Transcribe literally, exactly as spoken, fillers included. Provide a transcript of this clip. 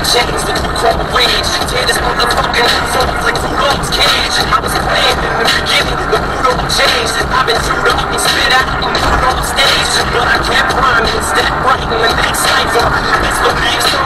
chains with cold rage. Tear this motherfucking soul like Rudolph's cage. I was playing in the beginning, the mood all changed. I've been chewed up and spit out and put on stage, but I kept rhyming instead of writing the next cipher. It's the